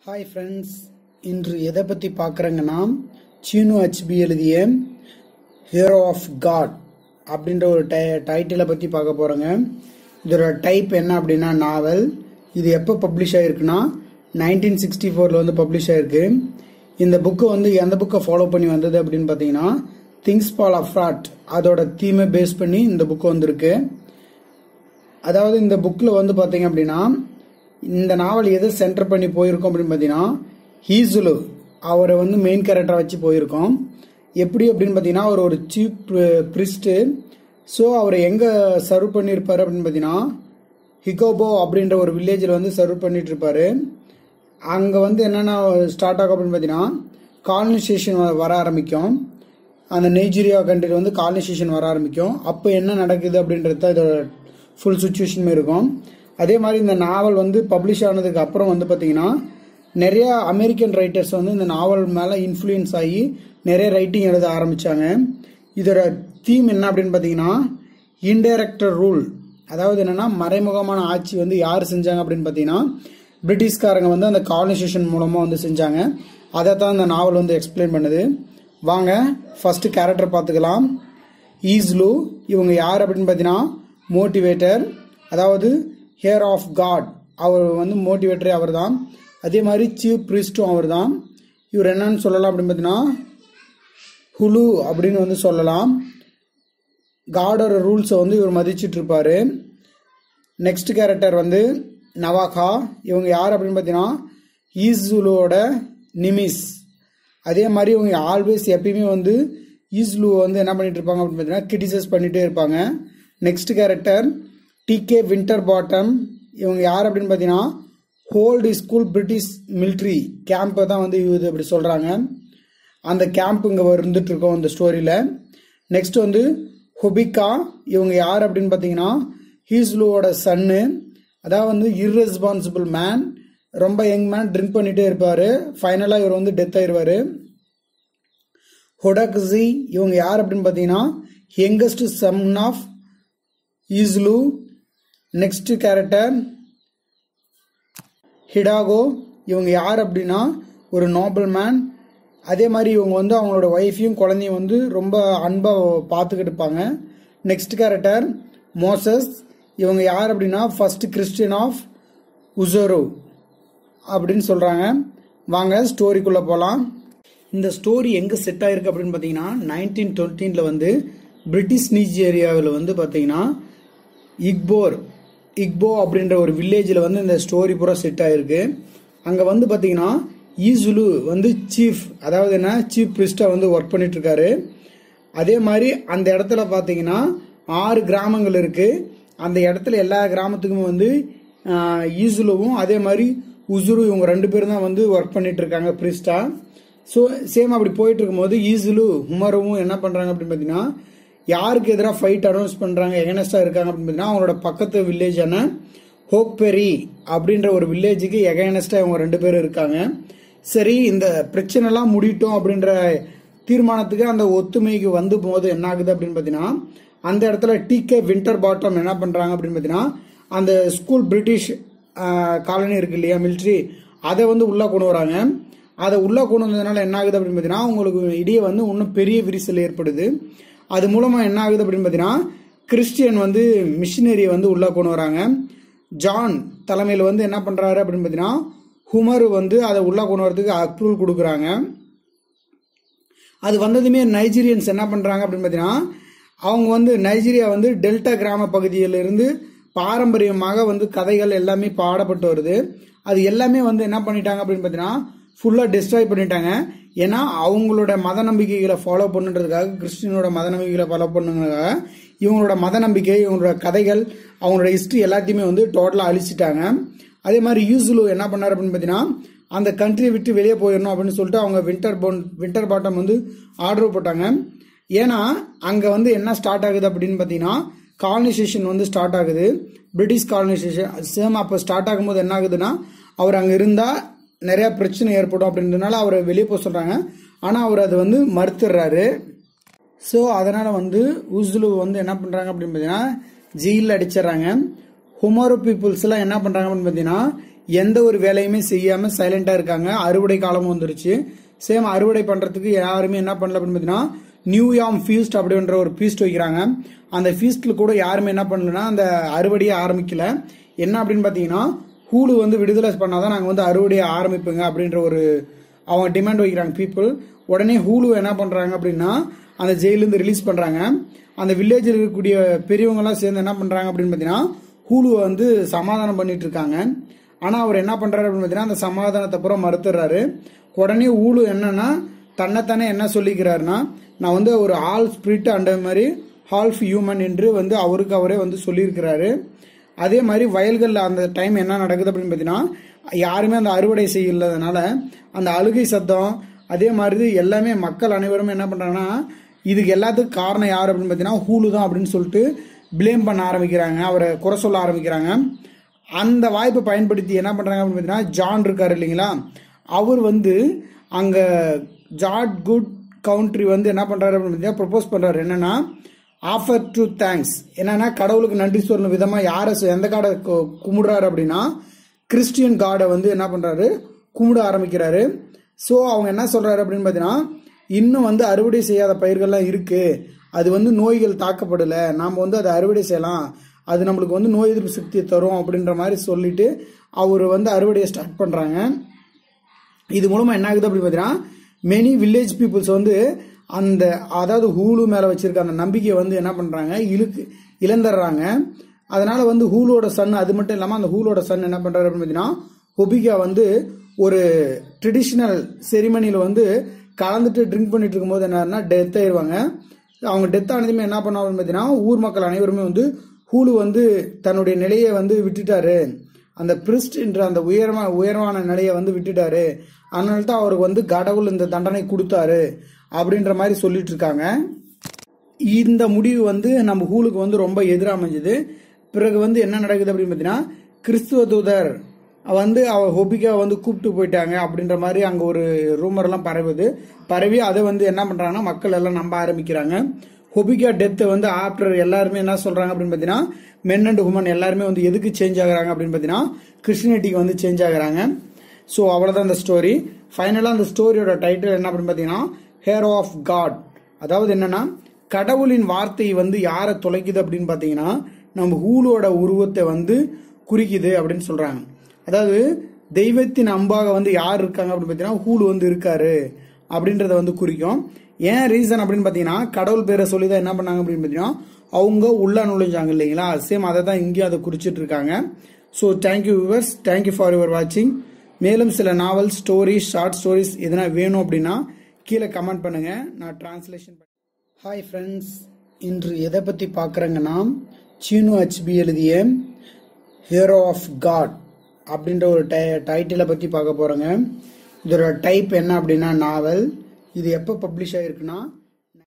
Hi friends, இன்று எதை பற்றி பார்க்குறேங்கன்னா சீனு ஹெச்பி எழுதிய ஹீரோ ஆஃப் காட் அப்படின்ற ஒரு டைட்டிலை பற்றி பார்க்க போகிறோங்க. இதோட டைப் என்ன அப்படின்னா நாவல். இது எப்போ பப்ளிஷ் ஆகிருக்குன்னா 1964 வந்து பப்ளிஷ் ஆகிருக்கு. இந்த புக்கு வந்து எந்த புக்கை ஃபாலோ பண்ணி வந்தது அப்படின்னு பார்த்தீங்கன்னா திங்ஸ் ஃபால் அப்ராட் அதோட தீமை பேஸ் பண்ணி இந்த புக்கு வந்திருக்கு. அதாவது இந்த புக்கில் வந்து பார்த்தீங்க அப்படின்னா இந்த நாவல் எதை சென்டர் பண்ணி போயிருக்கோம் அப்படின்னு பார்த்தீங்கன்னா ஹீசுலு அவரை வந்து மெயின் கேரக்டரை வச்சு போயிருக்கோம். எப்படி அப்படின்னு பார்த்தீங்கன்னா அவர் ஒரு சீஃப் பிரிஸ்ட்டு. ஸோ அவர் எங்கே சர்வ் பண்ணியிருப்பார் அப்படின்னு பார்த்தீங்கன்னா ஹிகோபோ அப்படின்ற ஒரு வில்லேஜில் வந்து சர்வ் பண்ணிட்டு இருப்பாரு. அங்கே வந்து என்னென்ன ஸ்டார்ட் ஆகும் அப்படின்னு பார்த்தீங்கன்னா காலனைசேஷன் வர ஆரம்பிக்கும். அந்த நைஜீரியா கண்ட்ரியில் வந்து காலனைசேஷன் வர ஆரம்பிக்கும். அப்போ என்ன நடக்குது அப்படின்றது தான் இதோட ஃபுல் சுச்சுவேஷனுமே இருக்கும். அதே மாதிரி இந்த நாவல் வந்து பப்ளிஷ் ஆனதுக்கு அப்புறம் வந்து பார்த்தீங்கன்னா நிறைய அமெரிக்கன் ரைட்டர்ஸ் வந்து இந்த நாவல் மேலே இன்ஃப்ளூயன்ஸ் ஆகி நிறைய ரைட்டிங் எழுத ஆரம்பித்தாங்க. இதோட தீம் என்ன அப்படின்னு பார்த்தீங்கன்னா இன்டைரக்ட் ரூல். அதாவது என்னென்னா மறைமுகமான ஆட்சி வந்து யார் செஞ்சாங்க அப்படின்னு பார்த்தீங்கன்னா பிரிட்டிஷ்காரங்க வந்து அந்த காலனைசேஷன் மூலமாக வந்து செஞ்சாங்க. அதை தான் இந்த நாவல் வந்து எக்ஸ்பிளைன் பண்ணுது. வாங்க ஃபர்ஸ்ட் கேரக்டர் பார்த்துக்கலாம். ஈஸ்லு இவங்க யார் அப்படின்னு பார்த்தீங்கன்னா மோட்டிவேட்டர், அதாவது ஹேர் ஆஃப் காட் அவர் வந்து மோட்டிவேட்டரே அவர் தான். அதே மாதிரி சீஃப் பிரிஸ்டும் அவர் தான். இவர் என்னன்னு சொல்லலாம் அப்படின்னு பார்த்தீங்கன்னா ஹுலு அப்படின்னு வந்து சொல்லலாம். காடோட ரூல்ஸை வந்து இவர் மதிச்சிட்டு இருப்பாரு. நெக்ஸ்ட் கேரக்டர் வந்து நவாகா. இவங்க யார் அப்படின்னு பார்த்தீங்கன்னா ஈஸ்லுவோட நிமிஸ். அதே மாதிரி இவங்க ஆல்வேஸ் எப்பயுமே வந்து ஈஸ்லுவை வந்து என்ன பண்ணிட்டு இருப்பாங்க அப்படின்னு பார்த்தீங்கன்னா கிரிட்டிசைஸ் பண்ணிட்டே இருப்பாங்க. Next character Dickie Winterbottom. இவங்க யார் அப்படின்னு பார்த்தீங்கன்னா ஹோல்டு ஸ்கூல் பிரிட்டிஷ் மிலிட்ரி கேம்பை தான் வந்து இது அப்படி சொல்கிறாங்க. அந்த கேம்ப் இங்கே இருந்துட்டு இருக்கோம் இந்த ஸ்டோரியில். நெக்ஸ்ட் வந்து ஹொபிகா. இவங்க யார் அப்படின்னு பார்த்தீங்கன்னா ஹீஸ்லுவோட சன்னு. அதாவது வந்து இர்ரெஸ்பான்சிபிள் மேன், ரொம்ப யங் மேன், ட்ரிங்க் பண்ணிகிட்டே இருப்பார். ஃபைனலாக இவர் வந்து டெத் ஆயிடுவார். ஹொடக்ஸி இவங்க யார் அப்படின்னு பார்த்தீங்கன்னா youngest son of Ezeulu. Next character ஹிடாகோ. இவங்க யார் அப்படின்னா ஒரு நோபல் மேன். அதே மாதிரி இவங்க வந்து அவங்களோட ஒய்ஃபையும் குழந்தையும் வந்து ரொம்ப அன்பாக பார்த்துக்கிட்டு இருப்பாங்க. Next character Moses. இவங்க யார் அப்படின்னா ஃபர்ஸ்ட் கிறிஸ்டியன் ஆஃப் உசோரோ அப்படின்னு சொல்கிறாங்க. வாங்க ஸ்டோரிக்குள்ளே போகலாம். இந்த ஸ்டோரி எங்கே செட் ஆகிருக்கு அப்படின்னு பார்த்தீங்கன்னா 1913 வந்து பிரிட்டிஷ் நைஜீரியாவில் வந்து பார்த்தீங்கன்னா இக்போ அப்படின்ற ஒரு வில்லேஜில் வந்து இந்த ஸ்டோரி பூரா செட் ஆகிருக்கு. அங்கே வந்து பார்த்தீங்கன்னா ஈசுலு வந்து சீஃப், அதாவது என்ன சீஃப் பிரிஸ்டாக வந்து ஒர்க் பண்ணிட்டு இருக்காரு. அதே மாதிரி அந்த இடத்துல பார்த்தீங்கன்னா 6 கிராமங்கள் இருக்குது. அந்த இடத்துல எல்லா கிராமத்துக்குமே வந்து ஈசுலுவும் அதே மாதிரி உசுரு இவங்க 2 பேரும் தான் வந்து ஒர்க் பண்ணிட்டு இருக்காங்க பிரிஸ்டா. ஸோ சேம் அப்படி போயிட்டு இருக்கும்போது ஈசுலு உமரவும் என்ன பண்ணுறாங்க அப்படின்னு பார்த்தீங்கன்னா யாருக்கு எதிராக ஃபைட் அனௌன்ஸ் பண்ணுறாங்க, எகனஸ்டாக இருக்காங்க அப்படின்னு பார்த்தீங்கன்னா அவங்களோட பக்கத்து வில்லேஜான ஓக்பெரி அப்படின்ற ஒரு வில்லேஜுக்கு எகனஸ்டாக இவங்க 2 பேரும் இருக்காங்க. சரி, இந்த பிரச்சனைலாம் முடிட்டோம் அப்படின்ற தீர்மானத்துக்கு அந்த ஒத்துமைக்கு வந்து போது என்ன ஆகுது அப்படின்னு பார்த்தீங்கன்னா அந்த இடத்துல டிகே வின்டர் பாட்டம் என்ன பண்ணுறாங்க அப்படின்னு பார்த்தீங்கன்னா அந்த ஸ்கூல் பிரிட்டிஷ் காலனி இருக்கு இல்லையா மிலிட்ரி, அதை வந்து உள்ளே கொண்டு வராங்க. அதை உள்ளே கொண்டு வந்ததுனால என்ன ஆகுது அப்படின்னு பார்த்தீங்கன்னா அவங்களுக்கு இடையே வந்து இன்னும் பெரிய விரிசல் ஏற்படுது. அது மூலமாக என்ன ஆகுது அப்படின்னு பார்த்தீங்கன்னா கிறிஸ்டியன் வந்து மிஷினரியை வந்து உள்ளே கொண்டு வராங்க. ஜான் தலைமையில் வந்து என்ன பண்ணுறாரு அப்படின்னு பார்த்தீங்கன்னா ஹுமர் வந்து அதை உள்ளே கொண்டு வரதுக்கு அப்ரூவல் கொடுக்குறாங்க. அது வந்ததுமே நைஜீரியன்ஸ் என்ன பண்ணுறாங்க அப்படின்னு பார்த்தீங்கன்னா அவங்க வந்து நைஜீரியா வந்து டெல்டா கிராம பகுதியிலிருந்து பாரம்பரியமாக வந்து கதைகள் எல்லாமே பாடப்பட்டு வருது. அது எல்லாமே வந்து என்ன பண்ணிட்டாங்க அப்படின்னு பார்த்தீங்கன்னா ஃபுல்லாக டிஸ்ட்ராய் பண்ணிட்டாங்க. ஏன்னா அவங்களோட மத நம்பிக்கைகளை ஃபாலோ பண்ணுறதுக்காக, கிறிஸ்டினோட மத நம்பிக்கைகளை ஃபாலோ பண்ணுறதுக்காக இவங்களோட மத நம்பிக்கை, இவங்களோட கதைகள், அவங்களோட ஹிஸ்ட்ரி எல்லாத்தையுமே வந்து டோட்டலாக அழிச்சிட்டாங்க. அதே மாதிரி யூசுலு என்ன பண்ணார் அப்படின்னு பார்த்தீங்கன்னா அந்த கண்ட்ரியை விட்டு வெளியே போயிடணும் அப்படின்னு சொல்லிட்டு அவங்க வின்டர் பாட்டம் வந்து ஆர்டர் போட்டாங்க. ஏன்னா அங்கே வந்து என்ன ஸ்டார்ட் ஆகுது அப்படின்னு பார்த்தீங்கன்னா காலனைசேஷன் வந்து ஸ்டார்ட் ஆகுது, பிரிட்டிஷ் காலனைசேஷன். சேம் அப்போ ஸ்டார்ட் ஆகும்போது என்ன ஆகுதுன்னா அவர் அங்கே இருந்தால் நிறையா பிரச்சனை ஏற்படும் அப்படின்றதுனால அவரை வெளியே போக சொல்கிறாங்க. ஆனால் அவர் அதை வந்து மறுத்துடுறாரு. ஸோ அதனால் வந்து உஸ்லு வந்து என்ன பண்ணுறாங்க அப்படின்னு பார்த்தீங்கன்னா ஜெயிலில் அடிச்சிடுறாங்க. ஹுமாரோ பீப்புள்ஸ்லாம் என்ன பண்ணுறாங்க அப்படின்னு பார்த்தீங்கன்னா எந்த ஒரு வேலையுமே செய்யாம சைலண்டா இருக்காங்க. அறுவடை காலம் வந்துருச்சு. சேம் அறுவடை பண்றதுக்கு யாருமே என்ன பண்ணல அப்படின்னு பார்த்தீங்கன்னா நியூ யாம் ஃபீஸ்ட் அப்படின்ற ஒரு ஃபீஸ்ட் வைக்கிறாங்க. அந்த ஃபீஸ்ட்ல கூட யாருமே என்ன பண்ணலன்னா அந்த அறுவடையை ஆரம்பிக்கல. என்ன அப்படின்னு பார்த்தீங்கன்னா ஹூலு வந்து விடுதலை பண்ணாதான் நாங்கள் வந்து அறுவடையை ஆரம்பிப்போங்க அப்படின்ற ஒரு அவங்க டிமாண்ட் வைக்கிறாங்க பீப்புள். உடனே ஹூலு என்ன பண்றாங்க அப்படின்னா அந்த ஜெயிலிருந்து ரிலீஸ் பண்றாங்க. அந்த வில்லேஜில் இருக்கக்கூடிய பெரியவங்கலாம் சேர்ந்து என்ன பண்றாங்க அப்படின்னு பார்த்தீங்கன்னா ஹூலுவை வந்து சமாதானம் பண்ணிட்டு இருக்காங்க. ஆனா அவர் என்ன பண்றாரு அப்படின்னு பார்த்தீங்கன்னா அந்த சமாதானத்தை அப்புறம் மறுத்துறாரு. உடனே ஹூலு என்னன்னா தன்னைத்தானே என்ன சொல்லிக்கிறாருன்னா நான் வந்து ஒரு ஆல் ஸ்பிரிட் அந்த மாதிரி ஹால்ஃப் ஹியூமன் என்று வந்து அவருக்கு அவரே வந்து சொல்லியிருக்கிறாரு. அதே மாதிரி வயல்களில் அந்த டைம் என்ன நடக்குது அப்படின்னு பார்த்தீங்கன்னா யாருமே அந்த அறுவடை செய்யலதுனால அந்த அழுகை சத்தம் அதே மாதிரி எல்லாமே மக்கள் அனைவரும் என்ன பண்றாங்கன்னா இதுக்கு எல்லாத்துக்கும் காரணம் யார் அப்படின்னு பார்த்தீங்கன்னா ஹூலு தான் அப்படின்னு சொல்லிட்டு பிளேம் பண்ண ஆரம்பிக்கிறாங்க. அவரை குறை சொல்ல ஆரம்பிக்கிறாங்க. அந்த வாய்ப்பை பயன்படுத்தி என்ன பண்றாங்க அப்படின்னு பார்த்தீங்கன்னா ஜான் இருக்காரு இல்லைங்களா, அவர் வந்து அங்க ஜாட் குட் கவுண்ட்ரி வந்து என்ன பண்றாரு அப்படின்னு பார்த்தீங்கன்னா ப்ரொபோஸ் பண்றாரு. என்னன்னா ஆஃபர் டு தேங்க்ஸ், என்னன்னா கடவுளுக்கு நன்றி சொல்லும் விதமா யாரை எந்த காடை கும்பிடுறாரு அப்படின்னா கிறிஸ்டியன் காடை வந்து என்ன பண்றாரு கும்பிட ஆரம்பிக்கிறாரு. ஸோ அவங்க என்ன சொல்றாரு அப்படின்னு பார்த்தீங்கன்னா இன்னும் வந்து அறுவடை செய்யாத பயிர்கள்லாம் இருக்கு, அது வந்து நோய்கள் தாக்கப்படலை, நாம் வந்து அதை அறுவடை செய்யலாம், அது நம்மளுக்கு வந்து நோய் எதிர்ப்பு சக்தியை தரும் அப்படின்ற மாதிரி சொல்லிட்டு அவர் வந்து அறுவடையை ஸ்டார்ட் பண்றாங்க. இது மூலமா என்ன ஆகுது அப்படின்னு பார்த்தீங்கன்னா மெனி வில்லேஜ் பீப்புள்ஸ் வந்து அந்த அதாவது ஹூலு மேல வச்சிருக்க அந்த நம்பிக்கையை வந்து என்ன பண்றாங்க இழந்துடுறாங்க. அதனால வந்து ஹூலோட சன் அது மட்டும் இல்லாம அந்த ஹூலோட சன் என்ன பண்றாரு அப்படின்னு பார்த்தீங்கன்னா ஹொபிகா வந்து ஒரு ட்ரெடிஷ்னல் செரிமனியில வந்து கலந்துட்டு ட்ரிங்க் பண்ணிட்டு இருக்கும்போது என்னன்னா டெத் ஆயிடுவாங்க. அவங்க டெத் ஆனதுமே என்ன பண்ணாங்க பார்த்தீங்கன்னா ஊர் மக்கள் அனைவருமே வந்து ஹூலு வந்து தன்னுடைய நிலையை வந்து விட்டுட்டாரு, அந்த பிரிஸ்ட் என்ற அந்த உயர்வான நிலையை வந்து விட்டுட்டாரு, அதனால தான் அவருக்கு வந்து கடவுள் இந்த தண்டனை கொடுத்தாரு அப்படின்ற மாதிரி சொல்லிட்டு இருக்காங்க. இந்த முடிவு வந்து நம்ம ஹூலுக்கு வந்து ரொம்ப எதிராக அமைஞ்சது. பிறகு வந்து என்ன நடக்குது அப்படின்னு பார்த்தீங்கன்னா கிறிஸ்துவ தூதர் வந்து அவ ஹொபிகா வந்து கூப்பிட்டு போயிட்டாங்க அப்படின்ற மாதிரி அங்கே ஒரு ரூமர் எல்லாம் பரவி அதை வந்து என்ன பண்றாங்கன்னா மக்கள் எல்லாம் நம்ப ஆரம்பிக்கிறாங்க. ஹொபிகா டெத் வந்து ஆஃப்டர் எல்லாருமே என்ன சொல்றாங்க அப்படின்னு பார்த்தீங்கன்னா மென் அண்ட் உமன் எல்லாருமே வந்து எதுக்கு சேஞ்ச் ஆகுறாங்க அப்படின்னு பார்த்தீங்கன்னா கிறிஸ்டியானிட்டிக்கு வந்து சேஞ்ச் ஆகுறாங்க. ஸோ அவ்வளோதான் அந்த ஸ்டோரி. ஃபைனலாக அந்த ஸ்டோரியோட டைட்டில் என்ன அப்படின்னு பார்த்தீங்கன்னா ஹேரோ ஆஃப் காட், அதாவது என்னன்னா கடவுளின் வார்த்தை வந்து யாரை தொலைக்குது அப்படின்னு பார்த்தீங்கன்னா நம்ம ஹூலோட உருவத்தை வந்து குறிக்குது அப்படின்னு சொல்றாங்க. அதாவது தெய்வத்தின் அம்பாக வந்து யார் இருக்காங்க அப்படின்னு பார்த்தீங்கன்னா ஹூலு வந்து இருக்காரு அப்படின்றத வந்து குறிக்கும். ஏன் ரீசன் அப்படின்னு பார்த்தீங்கன்னா கடவுள் பேரை சொல்லி தான் என்ன பண்ணாங்க அப்படின்னு பார்த்தீங்கன்னா அவங்க உள்ள நுழைஞ்சாங்க இல்லைங்களா, சேம் அதை தான் இங்கேயும் அதை குறிச்சிட்டு இருக்காங்க. So thank you viewers, thank you for your வாட்சிங். மேலும் சில நாவல் ஸ்டோரிஸ் ஷார்ட் ஸ்டோரிஸ் எதனா வேணும் அப்படின்னா கீழே கமெண்ட் பண்ணுங்க, நான் டிரான்ஸ்லேஷன் பண்ணேன். ஹாய் ஃப்ரெண்ட்ஸ், இன்று எதை பற்றி பார்க்குறேங்கன்னா சீனு ஹெச்பி எழுதிய ஹீரோ ஆஃப் காட் அப்படின்ற ஒரு டைட்டிலை பற்றி பார்க்க போகிறோங்க. இதோட டைப் என்ன அப்படின்னா நாவல். இது எப்போ பப்ளிஷ் ஆகிருக்குன்னா